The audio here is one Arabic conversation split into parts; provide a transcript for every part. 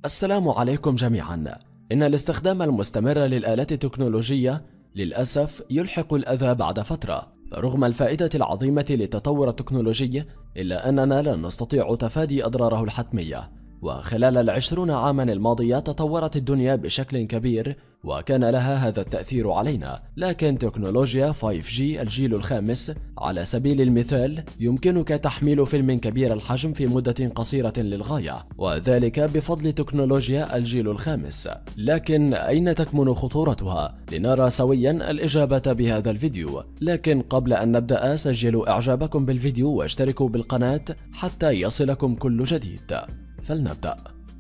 السلام عليكم جميعا. إن الاستخدام المستمر للآلات التكنولوجية للأسف يلحق الأذى بعد فترة، فرغم الفائدة العظيمة للتطور التكنولوجي إلا أننا لا نستطيع تفادي أضراره الحتمية. وخلال ال20 عاما الماضية تطورت الدنيا بشكل كبير وكان لها هذا التأثير علينا، لكن تكنولوجيا 5G الجيل الخامس على سبيل المثال يمكنك تحميل فيلم كبير الحجم في مدة قصيرة للغاية، وذلك بفضل تكنولوجيا الجيل الخامس. لكن أين تكمن خطورتها؟ لنرى سويا الإجابة بهذا الفيديو، لكن قبل أن نبدأ سجلوا إعجابكم بالفيديو واشتركوا بالقناة حتى يصلكم كل جديد. فلنبدأ.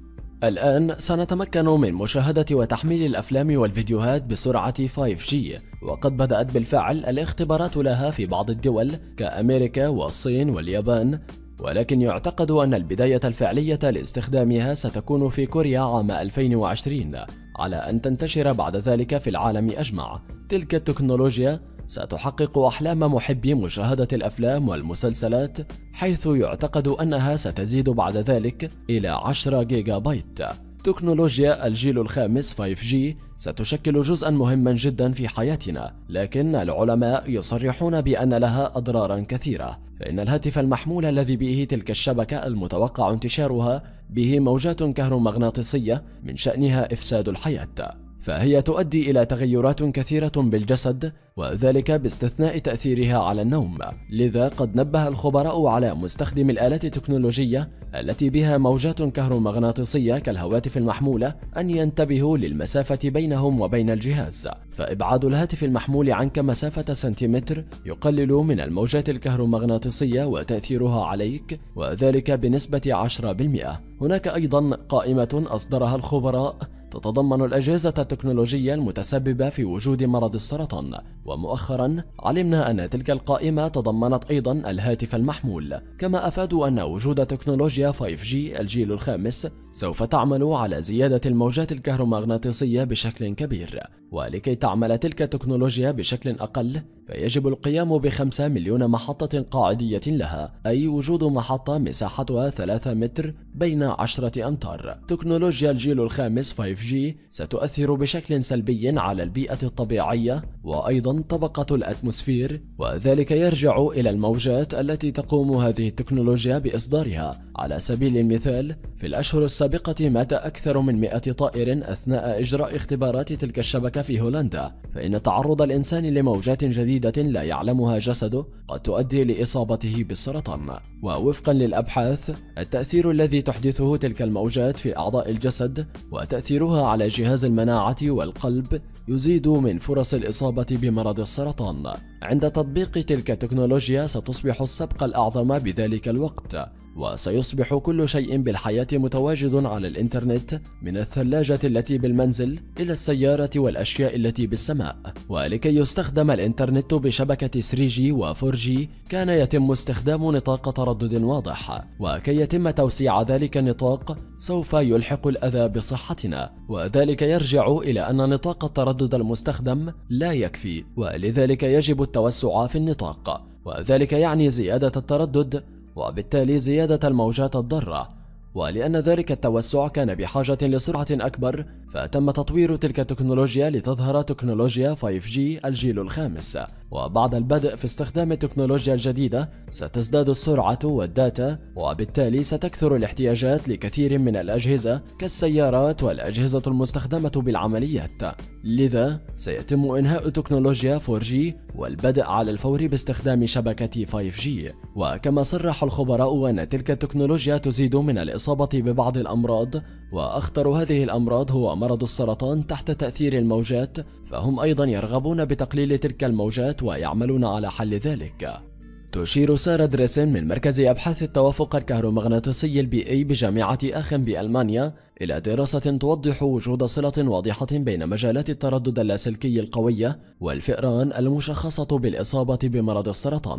الآن سنتمكن من مشاهدة وتحميل الأفلام والفيديوهات بسرعة 5G، وقد بدأت بالفعل الاختبارات لها في بعض الدول كأمريكا والصين واليابان، ولكن يعتقد أن البداية الفعلية لاستخدامها ستكون في كوريا عام 2020 على أن تنتشر بعد ذلك في العالم أجمع. تلك التكنولوجيا ستحقق أحلام محبي مشاهدة الأفلام والمسلسلات، حيث يعتقد أنها ستزيد بعد ذلك إلى 10 جيجا بايت. تكنولوجيا الجيل الخامس 5G ستشكل جزءا مهما جدا في حياتنا، لكن العلماء يصرحون بأن لها أضرارا كثيرة، فإن الهاتف المحمول الذي به تلك الشبكة المتوقع انتشارها به موجات كهرومغناطيسية من شأنها إفساد الحياة، فهي تؤدي إلى تغيرات كثيرة بالجسد، وذلك باستثناء تأثيرها على النوم. لذا قد نبه الخبراء على مستخدمي الآلات التكنولوجية التي بها موجات كهرومغناطيسية كالهواتف المحمولة أن ينتبهوا للمسافة بينهم وبين الجهاز، فإبعاد الهاتف المحمول عنك مسافة سنتيمتر يقلل من الموجات الكهرومغناطيسية وتأثيرها عليك، وذلك بنسبة 10%. هناك أيضا قائمة أصدرها الخبراء تتضمن الأجهزة التكنولوجية المتسببة في وجود مرض السرطان، ومؤخرا علمنا أن تلك القائمة تضمنت أيضا الهاتف المحمول. كما أفادوا أن وجود تكنولوجيا 5G الجيل الخامس سوف تعمل على زيادة الموجات الكهرومغناطيسية بشكل كبير، ولكي تعمل تلك التكنولوجيا بشكل أقل فيجب القيام ب5 مليون محطة قاعدية لها، أي وجود محطة مساحتها 3 متر بين 10 أمتار. تكنولوجيا الجيل الخامس 5G ستؤثر بشكل سلبي على البيئة الطبيعية وأيضا طبقة الأتموسفير، وذلك يرجع إلى الموجات التي تقوم هذه التكنولوجيا بإصدارها. على سبيل المثال في الأشهر السابقة مات أكثر من 100 طائر أثناء إجراء اختبارات تلك الشبكة في هولندا، فإن تعرض الإنسان لموجات جديدة لا يعلمها جسده قد تؤدي لإصابته بالسرطان. ووفقا للأبحاث التأثير الذي تحدثه تلك الموجات في أعضاء الجسد وتأثيرها على جهاز المناعة والقلب يزيد من فرص الإصابة بمرض السرطان. عند تطبيق تلك التكنولوجيا ستصبح السبق الأعظم بذلك الوقت، وسيصبح كل شيء بالحياة متواجد على الإنترنت، من الثلاجة التي بالمنزل إلى السيارة والأشياء التي بالسماء. ولكي يستخدم الإنترنت بشبكة 3G و 4G كان يتم استخدام نطاق تردد واضح، وكي يتم توسيع ذلك النطاق سوف يلحق الأذى بصحتنا، وذلك يرجع إلى أن نطاق التردد المستخدم لا يكفي، ولذلك يجب التوسع في النطاق، وذلك يعني زيادة التردد وبالتالي زيادة الموجات الضارة. ولأن ذلك التوسع كان بحاجة لسرعة أكبر، فتم تطوير تلك التكنولوجيا لتظهر تكنولوجيا 5G الجيل الخامس. وبعد البدء في استخدام التكنولوجيا الجديدة ستزداد السرعة والداتا، وبالتالي ستكثر الاحتياجات لكثير من الأجهزة كالسيارات والأجهزة المستخدمة بالعمليات. لذا سيتم إنهاء تكنولوجيا 4G والبدء على الفور باستخدام شبكة 5G. وكما صرح الخبراء أن تلك التكنولوجيا تزيد من الإصابة ببعض الأمراض، وأخطر هذه الأمراض هو مرض السرطان تحت تأثير الموجات، فهم أيضا يرغبون بتقليل تلك الموجات ويعملون على حل ذلك. تشير سارة دريسن من مركز أبحاث التوافق الكهرومغناطيسي البيئي بجامعة آخن بألمانيا إلى دراسة توضح وجود صلة واضحة بين مجالات التردد اللاسلكي القوية والفئران المشخصة بالإصابة بمرض السرطان.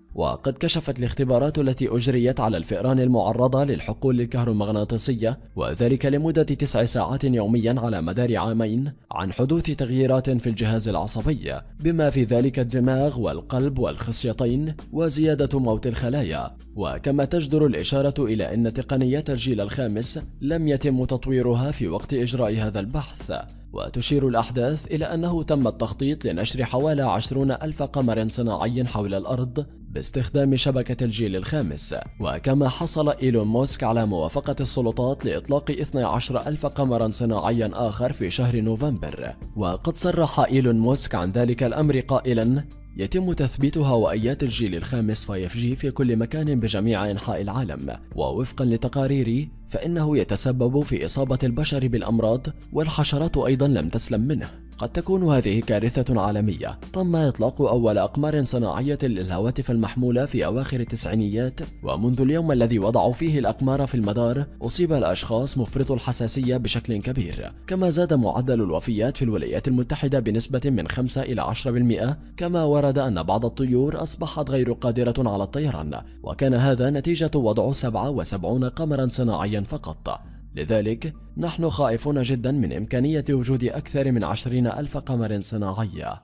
وقد كشفت الاختبارات التي أجريت على الفئران المعرضة للحقول الكهرومغناطيسية وذلك لمدة 9 ساعات يوميا على مدار عامين عن حدوث تغييرات في الجهاز العصبي بما في ذلك الدماغ والقلب والخصيتين وزيادة موت الخلايا. وكما تجدر الإشارة إلى أن تقنيات الجيل الخامس لم يتم تطويرها في وقت إجراء هذا البحث، وتشير الأحداث إلى أنه تم التخطيط لنشر حوالي 20,000 قمر صناعي حول الأرض باستخدام شبكة الجيل الخامس. وكما حصل إيلون ماسك على موافقة السلطات لإطلاق 12,000 قمرا صناعيا آخر في شهر نوفمبر. وقد صرح إيلون ماسك عن ذلك الأمر قائلا: يتم تثبيت هوائيات الجيل الخامس 5G في كل مكان بجميع أنحاء العالم، ووفقا لتقاريري فإنه يتسبب في إصابة البشر بالأمراض، والحشرات أيضا لم تسلم منه. قد تكون هذه كارثة عالمية. تم إطلاق أول أقمار صناعية للهواتف المحمولة في أواخر التسعينيات، ومنذ اليوم الذي وضعوا فيه الأقمار في المدار أصيب الأشخاص مفرط الحساسية بشكل كبير. كما زاد معدل الوفيات في الولايات المتحدة بنسبة من 5 إلى 10%. كما ورد أن بعض الطيور أصبحت غير قادرة على الطيران، وكان هذا نتيجة وضع 77 قمرا صناعيا فقط. لذلك نحن خائفون جدا من إمكانية وجود أكثر من 20,000 قمر صناعي.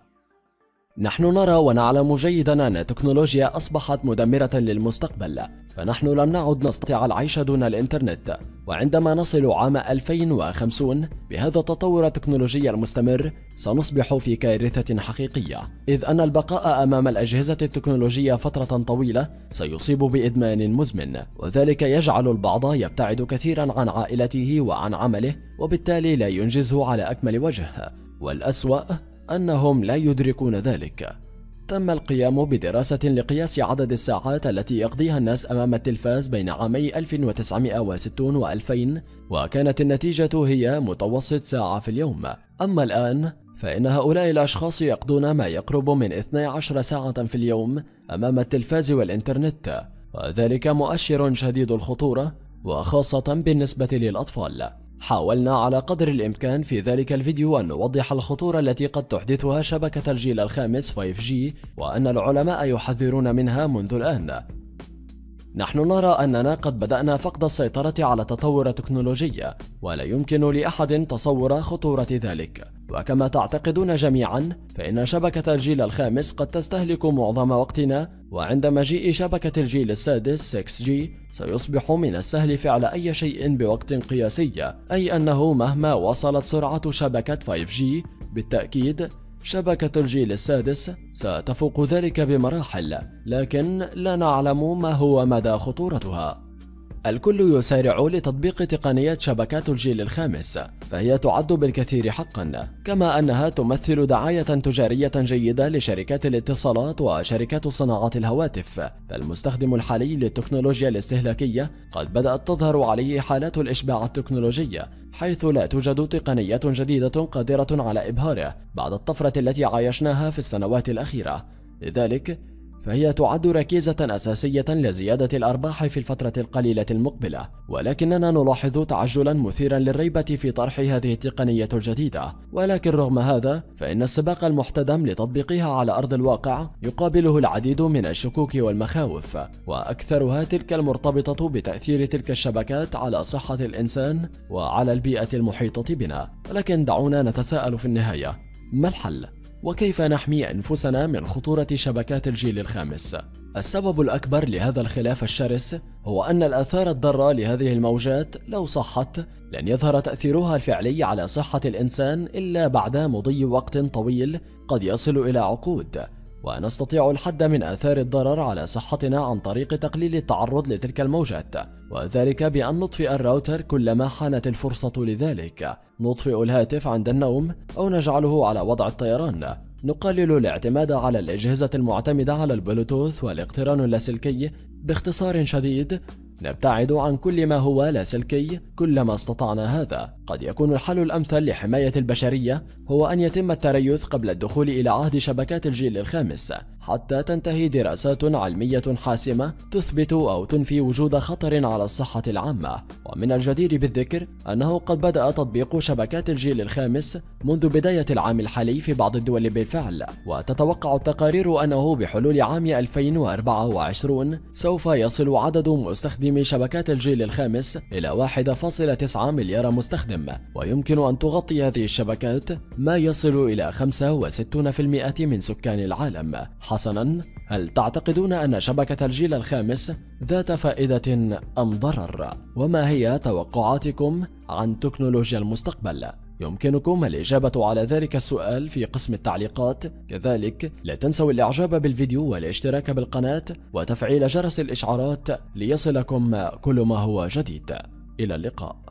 نحن نرى ونعلم جيدا أن التكنولوجيا أصبحت مدمرة للمستقبل، فنحن لم نعد نستطيع العيش دون الإنترنت. وعندما نصل عام 2050 بهذا التطور التكنولوجي المستمر سنصبح في كارثة حقيقية، إذ أن البقاء أمام الأجهزة التكنولوجية فترة طويلة سيصيب بإدمان مزمن، وذلك يجعل البعض يبتعد كثيرا عن عائلته وعن عمله، وبالتالي لا ينجزه على أكمل وجه. والأسوأ أنهم لا يدركون ذلك. تم القيام بدراسة لقياس عدد الساعات التي يقضيها الناس أمام التلفاز بين عامي 1960 و2000، وكانت النتيجة هي متوسط ساعة في اليوم. أما الآن فإن هؤلاء الأشخاص يقضون ما يقرب من 12 ساعة في اليوم أمام التلفاز والإنترنت، وذلك مؤشر شديد الخطورة، وخاصة بالنسبة للأطفال. حاولنا على قدر الإمكان في ذلك الفيديو أن نوضح الخطورة التي قد تحدثها شبكة الجيل الخامس 5G، وأن العلماء يحذرون منها منذ الآن. نحن نرى أننا قد بدأنا فقد السيطرة على التطور التكنولوجي، ولا يمكن لأحد تصور خطورة ذلك. وكما تعتقدون جميعا فإن شبكة الجيل الخامس قد تستهلك معظم وقتنا، وعند مجيء شبكة الجيل السادس 6G سيصبح من السهل فعل أي شيء بوقت قياسي، أي أنه مهما وصلت سرعة شبكة 5G بالتأكيد شبكة الجيل السادس ستفوق ذلك بمراحل، لكن لا نعلم ما هو مدى خطورتها. الكل يسارع لتطبيق تقنيات شبكات الجيل الخامس، فهي تعد بالكثير حقا، كما أنها تمثل دعاية تجارية جيدة لشركات الاتصالات وشركات صناعة الهواتف. فالمستخدم الحالي للتكنولوجيا الاستهلاكية قد بدأت تظهر عليه حالات الإشباع التكنولوجي، حيث لا توجد تقنيات جديدة قادرة على إبهاره بعد الطفرة التي عايشناها في السنوات الأخيرة. لذلك فهي تعد ركيزة أساسية لزيادة الأرباح في الفترة القليلة المقبلة، ولكننا نلاحظ تعجلا مثيرا للريبة في طرح هذه التقنية الجديدة. ولكن رغم هذا فإن السباق المحتدم لتطبيقها على أرض الواقع يقابله العديد من الشكوك والمخاوف، وأكثرها تلك المرتبطة بتأثير تلك الشبكات على صحة الإنسان وعلى البيئة المحيطة بنا. ولكن دعونا نتساءل في النهاية: ما الحل؟ وكيف نحمي أنفسنا من خطورة شبكات الجيل الخامس؟ السبب الأكبر لهذا الخلاف الشرس هو أن الآثار الضارة لهذه الموجات لو صحت لن يظهر تأثيرها الفعلي على صحة الإنسان إلا بعد مضي وقت طويل قد يصل إلى عقود، ونستطيع الحد من آثار الضرر على صحتنا عن طريق تقليل التعرض لتلك الموجات، وذلك بأن نطفئ الراوتر كلما حانت الفرصة لذلك، نطفئ الهاتف عند النوم أو نجعله على وضع الطيران، نقلل الاعتماد على الأجهزة المعتمدة على البلوتوث والاقتران اللاسلكي. باختصار شديد نبتعد عن كل ما هو لاسلكي كلما استطعنا. هذا قد يكون الحل الأمثل لحماية البشرية هو أن يتم التريث قبل الدخول إلى عهد شبكات الجيل الخامس، حتى تنتهي دراسات علمية حاسمة تثبت أو تنفي وجود خطر على الصحة العامة. ومن الجدير بالذكر أنه قد بدأ تطبيق شبكات الجيل الخامس منذ بداية العام الحالي في بعض الدول بالفعل، وتتوقع التقارير أنه بحلول عام 2024 سوف يصل عدد مستخدمي شبكات الجيل الخامس إلى 1.9 مليار مستخدم، ويمكن أن تغطي هذه الشبكات ما يصل إلى 65% من سكان العالم. حسناً، هل تعتقدون أن شبكة الجيل الخامس ذات فائدة أم ضرر؟ وما هي توقعاتكم عن تكنولوجيا المستقبل؟ يمكنكم الإجابة على ذلك السؤال في قسم التعليقات. كذلك لا تنسوا الإعجاب بالفيديو والاشتراك بالقناة وتفعيل جرس الإشعارات ليصلكم كل ما هو جديد. إلى اللقاء.